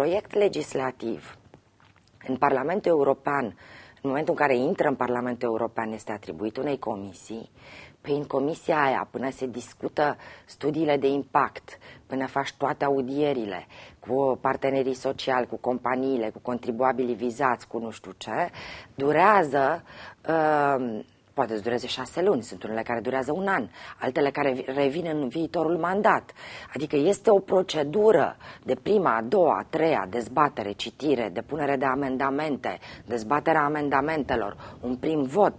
proiect legislativ în Parlamentul European, în momentul în care intră în Parlamentul European, este atribuit unei comisii, păi în comisia aia, până se discută studiile de impact, până faci toate audierile cu partenerii sociali, cu companiile, cu contribuabilii vizați, cu nu știu ce, durează, poate să dureze 6 luni, sunt unele care durează 1 an, altele care revin în viitorul mandat. Adică este o procedură de prima, a doua, a treia, dezbatere, citire, depunere de amendamente, dezbaterea amendamentelor, un prim vot,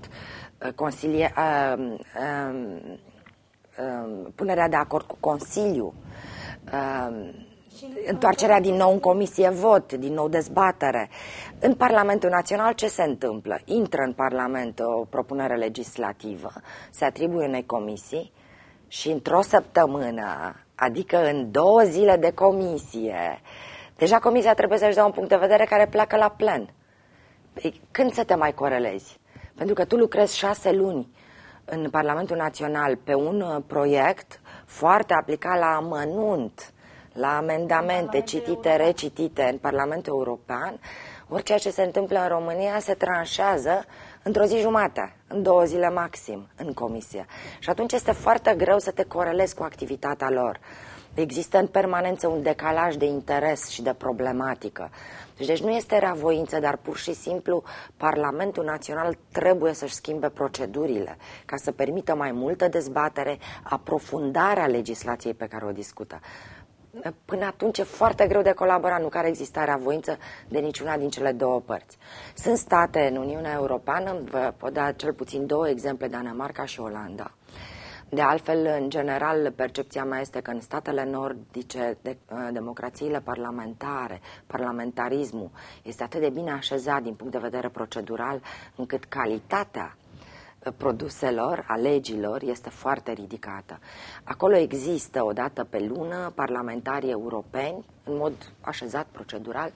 punerea de acord cu Consiliu, întoarcerea din nou în comisie, vot, din nou dezbatere. În Parlamentul Național ce se întâmplă? Intră în Parlament o propunere legislativă, se atribuie unei comisii și într-o săptămână, adică în 2 zile de comisie, deja comisia trebuie să-și dea un punct de vedere care pleacă la plen. Când să te mai corelezi? Pentru că tu lucrezi 6 luni în Parlamentul Național pe un proiect foarte aplicat la amănunt, la amendamente citite, recitite în Parlamentul European, orice ce se întâmplă în România se tranșează într-o zi jumate, în 2 zile maxim, în comisie. Și atunci este foarte greu să te corelezi cu activitatea lor. Există în permanență un decalaj de interes și de problematică. Deci nu este reavoință, dar pur și simplu Parlamentul Național trebuie să-și schimbe procedurile ca să permită mai multă dezbatere, aprofundarea legislației pe care o discută. Până atunci e foarte greu de colaborat, nu care exista reavoință de niciuna din cele 2 părți. Sunt state în Uniunea Europeană, vă pot da cel puțin 2 exemple, Danemarca și Olanda. De altfel, în general, percepția mea este că în statele nordice, democrațiile parlamentare, parlamentarismul este atât de bine așezat din punct de vedere procedural, încât calitatea produselor, a legilor, este foarte ridicată. Acolo există o dată pe lună parlamentarii europeni, în mod așezat procedural,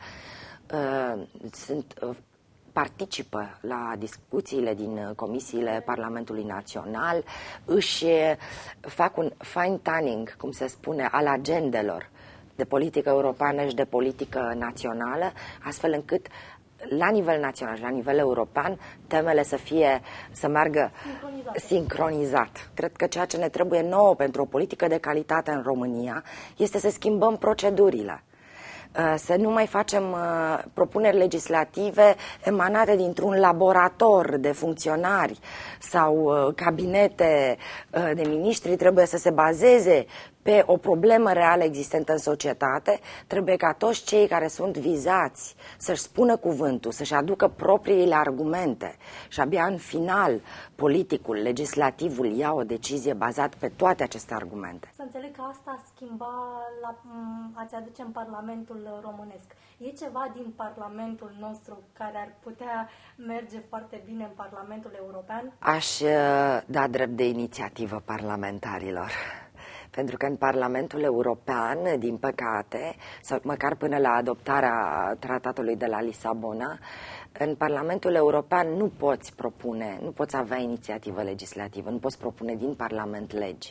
participă la discuțiile din comisiile Parlamentului Național, își fac un fine-tuning, cum se spune, al agendelor de politică europeană și de politică națională, astfel încât la nivel național și la nivel european temele să meargă sincronizat. Cred că ceea ce ne trebuie nouă pentru o politică de calitate în România este să schimbăm procedurile. Să nu mai facem propuneri legislative emanate dintr-un laborator de funcționari sau cabinete de miniștri. Trebuie să se bazeze pe o problemă reală existentă în societate. Trebuie ca toți cei care sunt vizați să-și spună cuvântul, să-și aducă propriile argumente și abia în final politicul, legislativul ia o decizie bazată pe toate aceste argumente. Să înțeleg că asta schimba ați aduce în Parlamentul românesc. E ceva din Parlamentul nostru care ar putea merge foarte bine în Parlamentul European? Aș da drept de inițiativă parlamentarilor. Pentru că în Parlamentul European, din păcate, sau măcar până la adoptarea tratatului de la Lisabona, în Parlamentul European nu poți propune, nu poți avea inițiativă legislativă, nu poți propune din Parlament legi.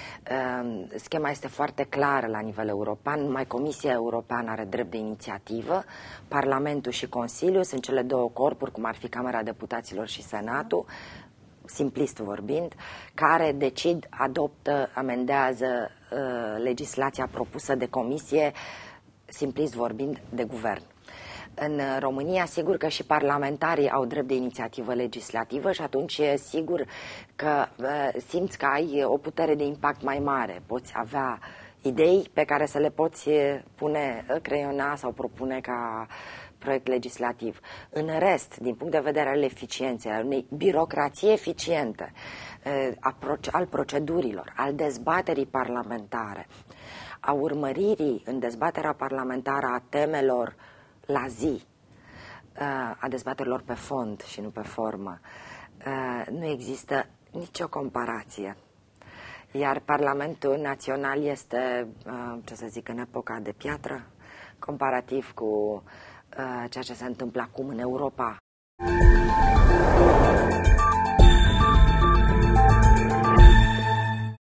Schema este foarte clară la nivel european, numai Comisia Europeană are drept de inițiativă, Parlamentul și Consiliul sunt cele 2 corpuri, cum ar fi Camera Deputaților și Senatul, simplist vorbind, care decid, adoptă, amendează legislația propusă de comisie, simplist vorbind, de guvern. În România, sigur că și parlamentarii au drept de inițiativă legislativă și atunci e sigur că simți că ai o putere de impact mai mare. Poți avea idei pe care să le poți creiona sau propune ca proiect legislativ. În rest, din punct de vedere al eficienței, al unei birocrații eficiente, al procedurilor, al dezbaterii parlamentare, a urmăririi în dezbaterea parlamentară a temelor la zi, a dezbaterilor pe fond și nu pe formă, nu există nicio comparație. Iar Parlamentul Național este, ce să zic, în epoca de piatră, comparativ cu ceea ce se întâmplă acum în Europa.